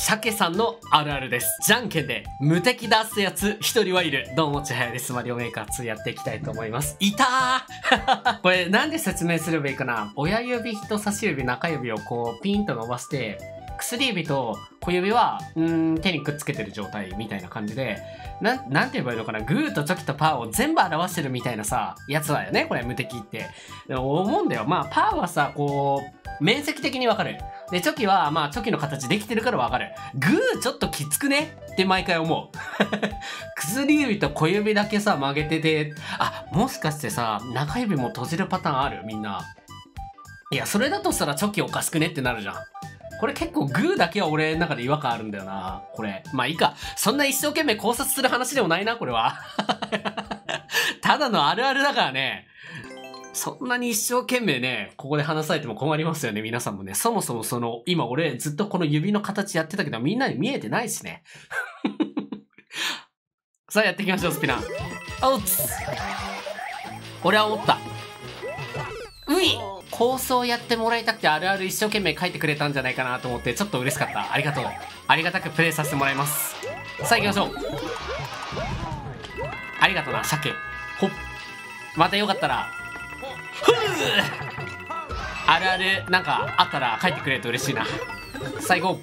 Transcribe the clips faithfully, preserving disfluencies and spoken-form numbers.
鮭さんのあるあるです。じゃんけんで無敵出すやつ一人はいる。どうもちはやです。マリオメーカーツーやっていきたいと思います。いたーこれなんで説明すればいいかな。親指、人差し指、中指をこうピンと伸ばして、薬指と小指はうーん手にくっつけてる状態みたいな感じで、なん、なんて言えばいいのかな。グーとチョキとパーを全部表してるみたいなさ、やつだよね。これ無敵って。でも思うんだよ。まあパーはさ、こう、面積的にわかる。で、チョキは、まあ、チョキの形できてるからわかる。グーちょっときつくねって毎回思う。薬指と小指だけさ、曲げてて、あ、もしかしてさ、中指も閉じるパターンあるみんな。いや、それだとしたらチョキおかしくねってなるじゃん。これ結構グーだけは俺の中で違和感あるんだよな。これ。まあいいか。そんな一生懸命考察する話でもないな、これは。ただのあるあるだからね。そんなに一生懸命ね、ここで話されても困りますよね、皆さんもね。そもそもその、今俺ずっとこの指の形やってたけど、みんなに見えてないしね。さあやっていきましょう、スピナー。おっつ俺は思った。うい構想やってもらいたくてあるある一生懸命書いてくれたんじゃないかなと思って、ちょっと嬉しかった。ありがとう。ありがたくプレイさせてもらいます。さあ行きましょう。ありがとうな、鮭。ほっ。またよかったら、ふうあるあるなんかあったら書いてくれると嬉しいな。最後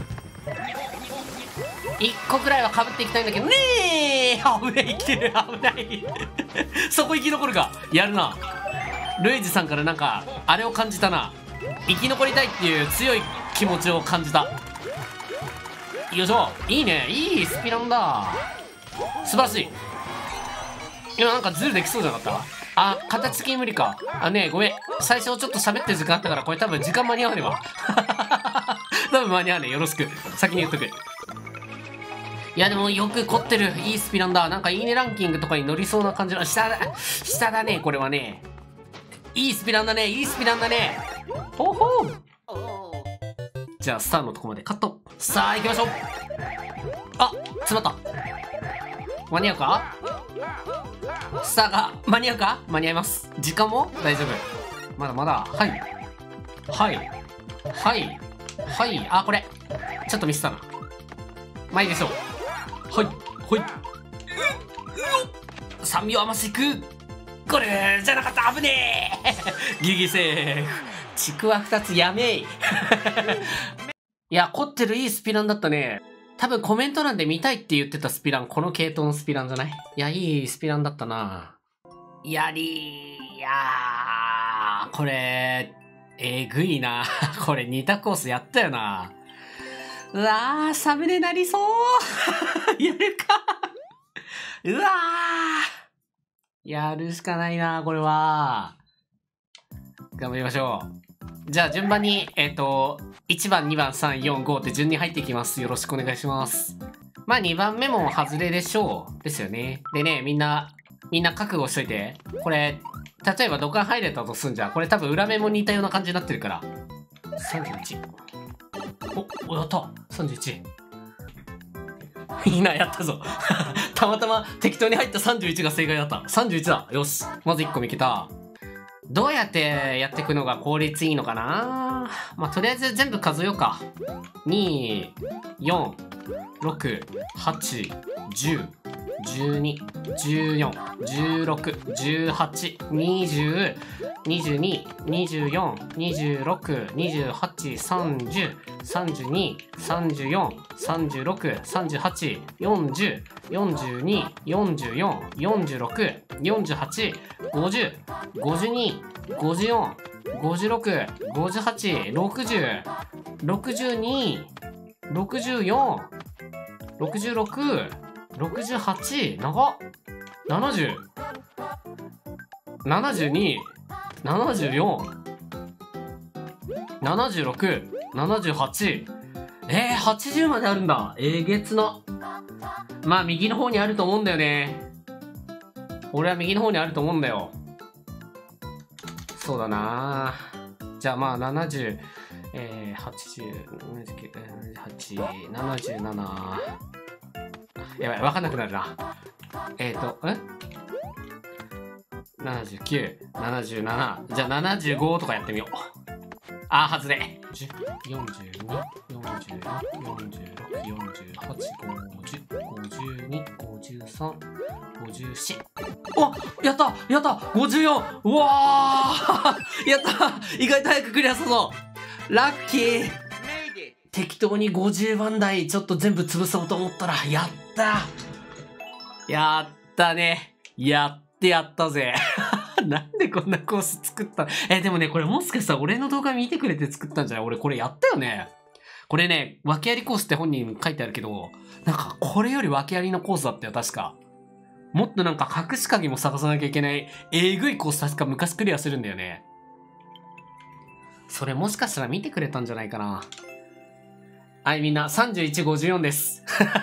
いっこくらいはかぶっていきたいんだけどねえ。危ない、生きてる。危ないそこ生き残るか。やるな。ルイージさんからなんかあれを感じたな。生き残りたいっていう強い気持ちを感じた。よいしょ。いいね、いいスピランだ。素晴らしい。今なんかズルできそうじゃなかった？あ、形的に無理か。あ、ねえ、ごめん。最初ちょっと喋ってる時間あったから、これ多分時間間に合わねえわ。多分間に合わねえ。よろしく。先に言っとく。いや、でもよく凝ってる。いいスピランだ。なんかいいねランキングとかに乗りそうな感じの。下だ、下だね、これはね。いいスピランだね。いいスピランだね。ほほう。じゃあ、スターのとこまでカット。さあ、行きましょう。あ、詰まった。間に合うか？スターが間に合うか？間に合います。時間も大丈夫。まだまだ。はい。はい。はい。はい。あ、これ。ちょっとミスったな。まあいいでしょう。はい。ほい。さんびょう余しく。これじゃなかった。危ねえ。ギリギリセーフ。ちくわふたつやめい。いや、凝ってるいいスピランだったね。多分コメント欄で見たいって言ってたスピラン、この系統のスピランじゃない？いや、いいスピランだったな。やりー、いやー、これ、えぐいな。これに択コースやったよな。うわー、サムネなりそう。やるか。うわー。やるしかないな、これは。頑張りましょう。じゃあ順番に、えっと、いちばん、にばん、さん、よん、ごって順に入っていきます。よろしくお願いします。まあにばんめも外れでしょう。ですよね。でね、みんな、みんな覚悟しといて。これ、例えば土管入れたとすんじゃん。これ多分裏面も似たような感じになってるから。さんじゅういち。お、お、やった。さんじゅういち。いいな、やったぞ。たまたま適当に入ったさんじゅういちが正解だった。さんじゅういちだ。よし。まずいっこ見つけた。どうやってやっていくのが効率いいのかな。まあ、とりあえず全部数えようか。に、よん、ろく、はち、じゅう、じゅうに、じゅうよん、じゅうろく、じゅうはち、にじゅう、にじゅうに、にじゅうよん、にじゅうろく、にじゅうはち、さんじゅう、さんじゅうに、さんじゅうよん、さんじゅうろく、さんじゅうはち、よんじゅう、よんじゅうに、よんじゅうよん、よんじゅうろく、よんじゅうはち、ごじゅう、ごじゅうに、ごじゅうよん、ごじゅうろく、ごじゅうはち、ろくじゅう、ろくじゅうに、ろくじゅうよん、ろくじゅうろく、ろくじゅうはち、長っ。ななじゅう、ななじゅうに、ななじゅうよん、ななじゅうろく、ななじゅうはち、えー、はちじゅうまであるんだ。えげつな。まあ右の方にあると思うんだよね。俺は右の方にあると思うんだよ。そうだな。じゃあまあななじゅう、えー、はちじゅう、ななじゅうきゅう、ななじゅうはち、ななじゅうなな。やばい、わかんなくなるな。えっと、えななじゅうきゅう、ななじゅうなな。じゃあななじゅうごとかやってみよう。あー、外れ。よんじゅうに、よんじゅうじゅういち、よんじゅうろく、よんじゅうはち、ごじゅう、ごじゅうに、ごじゅうさん、ごじゅうよん。お、やったやった !ごじゅうよん! うわーやった意外と早くクリアしたぞ。ラッキー。適当にごじゅうばん台ちょっと全部潰そうと思ったら、やったやったね。やってやったぜ。なんでこんなコース作ったの？え、でもね、これもしかしたら俺の動画見てくれて作ったんじゃない？俺これやったよね。これね、訳ありコースって本人書いてあるけど、なんかこれより訳ありのコースだったよ、確か。もっとなんか隠し鍵も探さなきゃいけない、えぐいコース確か昔クリアするんだよね。それもしかしたら見てくれたんじゃないかな。はい、みんな、さんじゅういち、ごじゅうよんです。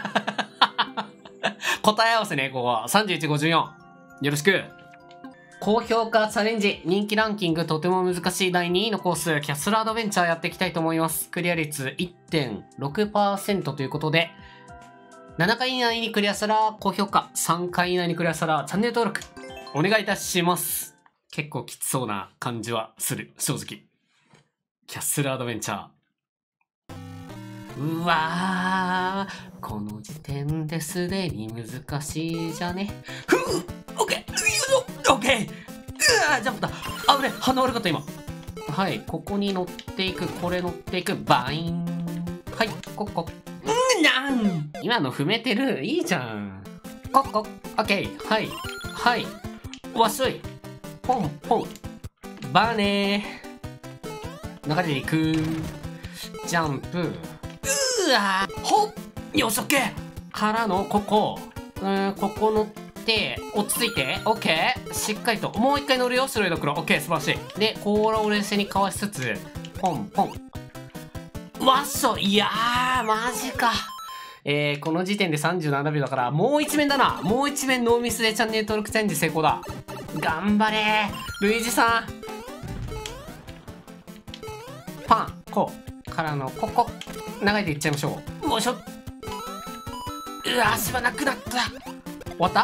答え合わせね、ここは。さんじゅういち、ごじゅうよん。よろしく。高評価チャレンジ、人気ランキングとても難しいだいにいのコース、キャッスルアドベンチャーやっていきたいと思います。クリア率 いってんろくパーセント ということで、ななかい以内にクリアしたら高評価、さんかい以内にクリアしたらチャンネル登録、お願いいたします。結構きつそうな感じはする、正直。キャッスルアドベンチャー。うわー、この時点ですでに難しいじゃね。ふう、オッケー、オッケー、うわー、ジャンプだ。あぶね、鼻悪かった今。はい、ここに乗っていく、これ乗っていく、バイン。はい、ここ。んなん今の踏めてる、いいじゃん。ここ、オッケー、はい、はい。わっしょい。ポンポン。バーネー。流れていく。ジャンプ。うわー、ほっよし、オッケーからの、ここ。うーん、ここ乗って、落ち着いて、オッケーしっかりと、もう一回乗るよ、白いの黒。オッケー、素晴らしい。で、甲羅を冷静にかわしつつ、ポンポン。わっしょ、いやー、マジか。えー、この時点でさんじゅうななびょうだから、もう一面だな。もう一面ノーミスでチャンネル登録チャレンジ成功だ。頑張れー、ルイージさん。パン、こう。からの、ここ。流れていっちゃいましょう。もうしょ。うわ、足場なくなった。終わった？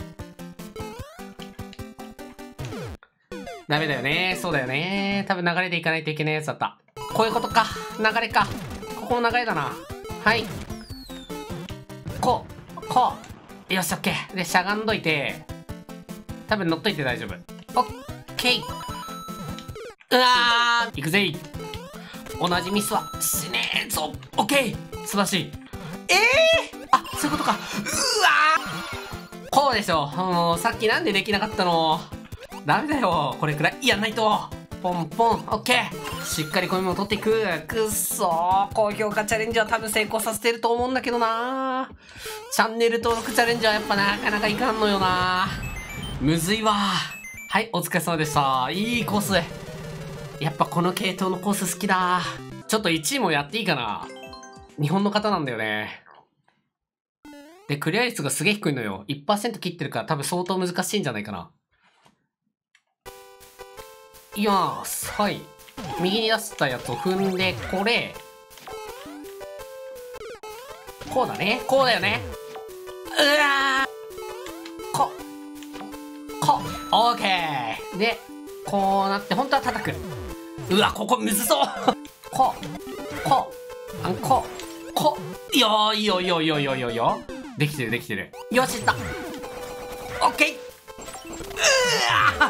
ダメだよね。そうだよね。多分流れでいかないといけないやつだった。こういうことか。流れか。ここの流れだな。はい。こう。こう。よし、オッケー。で、しゃがんどいて。多分乗っといて大丈夫。オッケー。うわー。いくぜい。同じミスはしねえぞ。オッケー、素晴らしい。ええー、あ、そういうことか。うわー、こうでしょ。もうさっきなんでできなかったの。ダメだよ、これくらいやんないと。ポンポン、オッケー。しっかりコインを取っていく。くっそー、高評価チャレンジは多分成功させてると思うんだけどな。チャンネル登録チャレンジはやっぱなかなかいかんのよな。むずいわ。はい、お疲れ様でした。いいコース。やっぱこの系統のコース好きだ。ちょっといちいもやっていいかな。日本の方なんだよね。で、クリア率がすげえ低いのよ。いちパーセント 切ってるから多分相当難しいんじゃないかな。いきまーす。はい。右に出したやつを踏んで、これ。こうだね。こうだよね。うわー。こ。こ。オーケー。で、こうなって、本当は叩く。うわ、ここむずそうこう、こう、あんこ、こ、いやー、いいよいいよいいよいいよいいよいいよ。できてるできてる。よし、いった。オッケー。うわ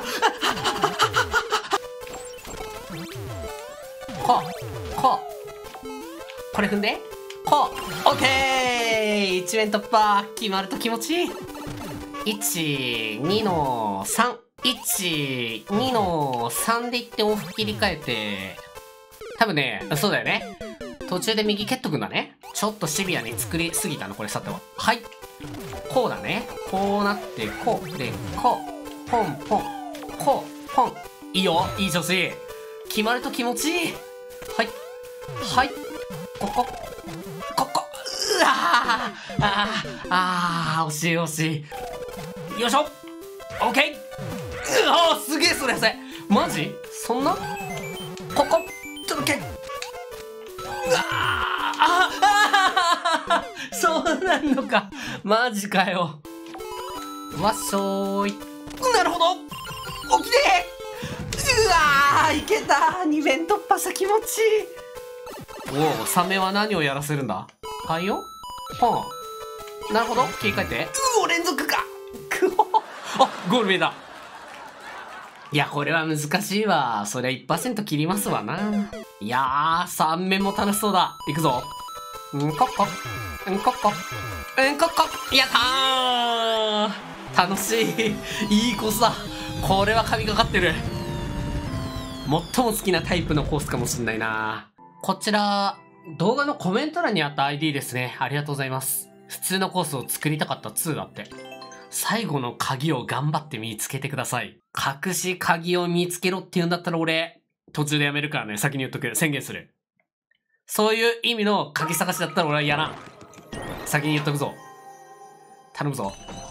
こう、こう。これ踏んで、こう、オッケー。一面突破。決まると気持ちいい。いち、にのさん。いち、にのさんでいって往復切り替えて、多分ね、そうだよね。途中で右蹴っとくんだね。ちょっとシビアに作りすぎたの、これさては。はい。こうだね。こうなって、こう。で、こう。ポンポン。こう。ポン。いいよ。いい調子。決まると気持ちいい。はい。はい。ここ。ここ。うわー。あー。あー。惜しい惜しい。よいしょ。オッケー。うわー、すげえそれやせ。マジそんなここちょっとけうわーああそうなんのか。マジかよ。わっしょーい。なるほど起きてうわーいけた。に面突破した。気持ちいい。 おお、サメは何をやらせるんだ？変えよう？ポン。なるほど。切り替えて。うお、連続か。くお。あ、ゴール目だ。いや、これは難しいわ。そりゃ いちパーセント 切りますわな。いやー、さん面も楽しそうだ。いくぞ。んこっこ。んこっこ。んこっこ。やったー。楽しい。いい子さ。これは神がかってる。最も好きなタイプのコースかもしんないな。こちら、動画のコメント欄にあった アイディー ですね。ありがとうございます。普通のコースを作りたかったにだって。最後の鍵を頑張って見つけてください。隠し鍵を見つけろって言うんだったら俺、途中でやめるからね。先に言っとく。宣言する。そういう意味の鍵探しだったら俺はやらん。先に言っとくぞ。頼むぞ。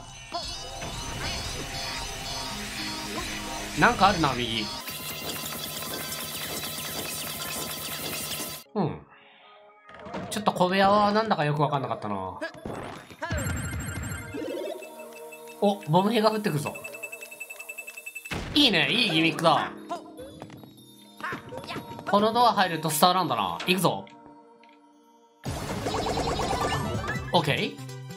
なんかあるな、右。うん。ちょっと小部屋はなんだかよくわかんなかったな。お、ボム兵が降ってくるぞ。いいね、いいギミックだ。このドア入るとスターなんだな。行くぞ。オッケー。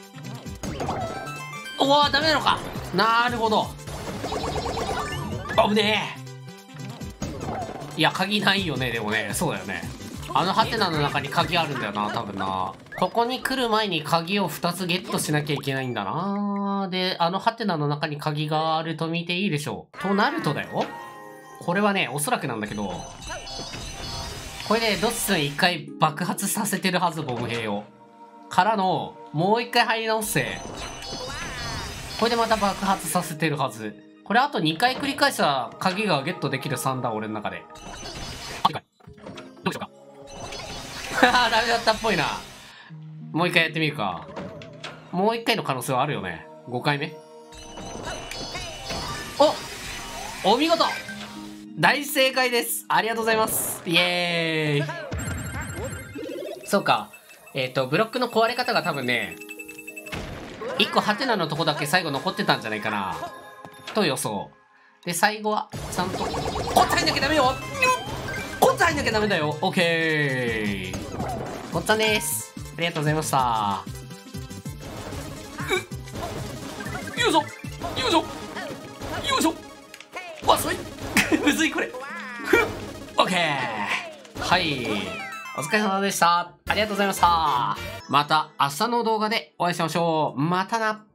おわ、ダメなのか。なるほど。危ねえ。いや、鍵ないよね、でもね。そうだよね。あのハテナの中に鍵あるんだよな、多分な。ここに来る前に鍵をふたつゲットしなきゃいけないんだな。で、あのハテナの中に鍵があると見ていいでしょう。となるとだよ。これはね、おそらくなんだけど、これでドッスン一回爆発させてるはず、ボム兵を。からの、もう一回入り直せ。これでまた爆発させてるはず。これあとにかい繰り返したら鍵がゲットできるさんだ、俺の中で。どうしようか。ダメだったっぽいな。もう一回やってみるか。もう一回の可能性はあるよね。ごかいめ。おお見事大正解です。ありがとうございます。イエーイ。そうか。えっと、ブロックの壊れ方が多分ね、いっこハテナのとこだけ最後残ってたんじゃないかな。と予想。で、最後は、ちゃんと、コッツ入んなきゃダメよ。コッツ入んなきゃダメだよ。オッケー。コッツァんです。ありがとうございました。よいしょよいしょよいしょわっそいむずいこれオッケー。はい。お疲れ様でした。ありがとうございました。また明日の動画でお会いしましょう。またな。